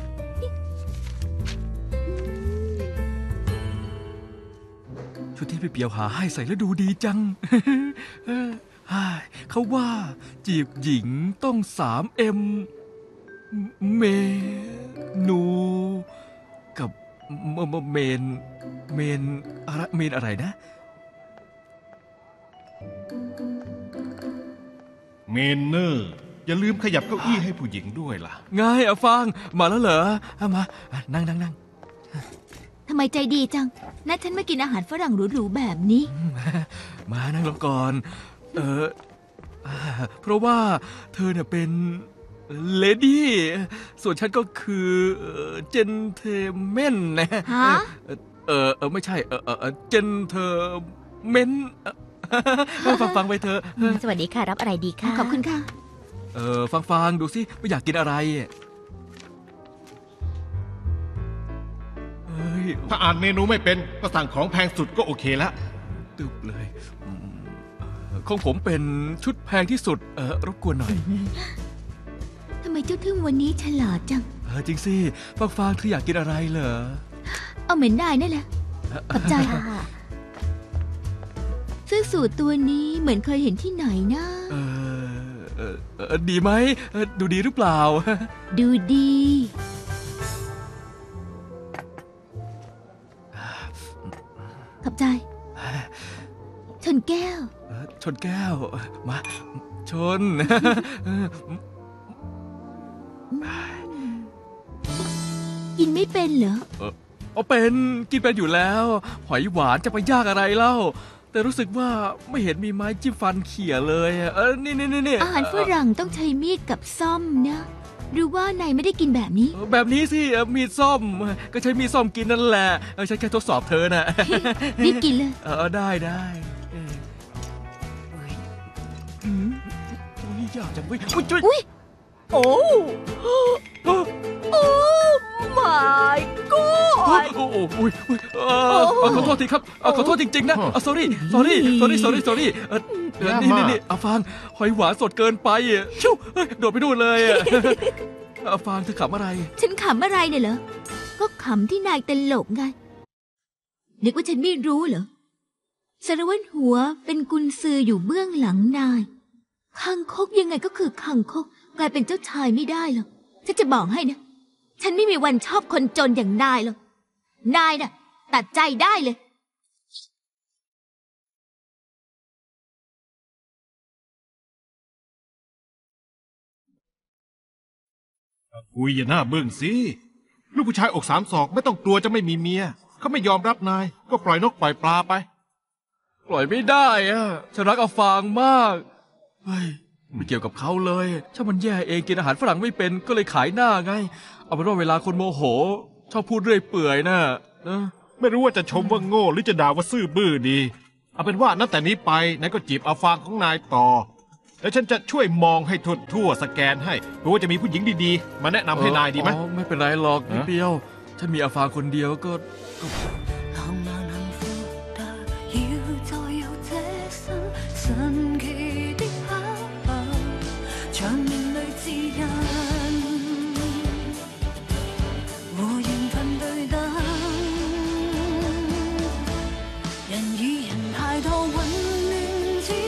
ชุดที่พี่เปียวหาให้ใส่แล้วดูดีจังเขาว่าจีบหญิงต้องสามเอ็มเมนูกับเมนเมนอะไรเมนอะไรนะเมนเนอร์อย่าลืมขยับเก้าอี้ให้ผู้หญิงด้วยล่ะไงอ่ะฟังมาแล้วเหรอมานั่งนั่งนั่งทำไมใจดีจังนัดฉันมากินอาหารฝรั่งหรูๆแบบนี้มานั่งลงก่อนเออเพราะว่าเธอเนี่ยเป็นเลดี้ส่วนฉันก็คือเจนเทเมนนะฮะเออเออไม่ใช่เออเออเจนเทเมนฟังฟังไปเธอสวัสดีค่ะรับอะไรดีค่ะขอบคุณค่ะเออฟังฟังดูสิว่าอยากกินอะไรเฮ้ยถ้าอ่านเมนูไม่เป็นก็สั่งของแพงสุดก็โอเคแล้วตึบเลยอืมของผมเป็นชุดแพงที่สุดเออรบกวนหน่อยทำไมเจ้าทึ่งวันนี้ฉลาดจังเออจริงสิฟางฟางเธออยากกินอะไรเหรอเอาเหม็นได้นั่นแหละขอบใจเสื้อสูทตัวนี้เหมือนเคยเห็นที่ไหนนะเออเออเออดีไหมเออดูดีหรือเปล่าดูดีขอบใจ ชนแก้วเออชนแก้วมาชนกินไม่เป็นเหรอเออเอาเป็นกินเป็นอยู่แล้ว หอยหวานจะไปยากอะไรเล่า แต่รู้สึกว่าไม่เห็นมีไม้จิ้มฟันเขี่ยเลยอะเออนี่นี่นี่อาหารฝรั่งต้องใช้มีดกับซ่อมนะหรือว่านายไม่ได้กินแบบนี้เออแบบนี้สิเออมีดส้มก็ใช้มีดส้มกินนั่นแหละเออฉันแค่ทดสอบเธอน่ะรีบกินเลยเออได้ได้เอออืมโอ้ยยากจังเว้ยอุ๊ยจุ๊ยอุ้ยโอ้โอ้โอ้ my โอ้ god โอ้โอ้อุ๊ยอุ๊ยเออเออขอโทษทีครับเออขอโทษจริงๆนะเออ sorry sorry sorry sorry sorry เออเออนี่นี่นี่อาฟางหอยหวานสดเกินไปอ่ะชิวเฮ้ยโดดไปนู่นเลยอ่ะอาฟางเธอขำอะไรฉันขำอะไรเนี่ยเหรอ ก็ขำที่นายตลกไงนึกว่าฉันไม่รู้เหรอสารวัตรหัวเป็นกุญซืออยู่เบื้องหลังนายคังคกยังไงก็คือคังคกกลายเป็นเจ้าชายไม่ได้หรอกฉันจะบอกให้นะฉันไม่มีวันชอบคนจนอย่างนายหรอกนายน่ะตัดใจได้เลยคุยอย่าหน้าเบิ่งสิลูกผู้ชายอกสามศอกไม่ต้องกลัวจะไม่มีเมียเขาไม่ยอมรับนายก็ปล่อยนกปล่อยปลาไปปล่อยไม่ได้อะฉันรักอาฟางมากเฮ้ยไม่เกี่ยวกับเขาเลยถ้ามันแย่เองกินอาหารฝรั่งไม่เป็นก็เลยขายหน้าไงเอาเป็นว่าเวลาคนโมโหชอบพูดเรื่อยเปื่อยนะนะไม่รู้ว่าจะชมว่าโง่หรือจะด่าว่าซื่อบื้อดีเอาเป็นว่านับแต่นี้ไปนายก็จีบอาฟางของนายต่อแล้วฉันจะช่วยมองให้ทั่วทั่วสแกนให้เผื่อว่าจะมีผู้หญิงดีๆมาแนะนำให้นายดีไหมอ๋อไม่เป็นไรหรอกนิดเดียวฉันมีอาฟางคนเดียวก็ก็浪漫幸福得要再有這生神奇的巧合，像你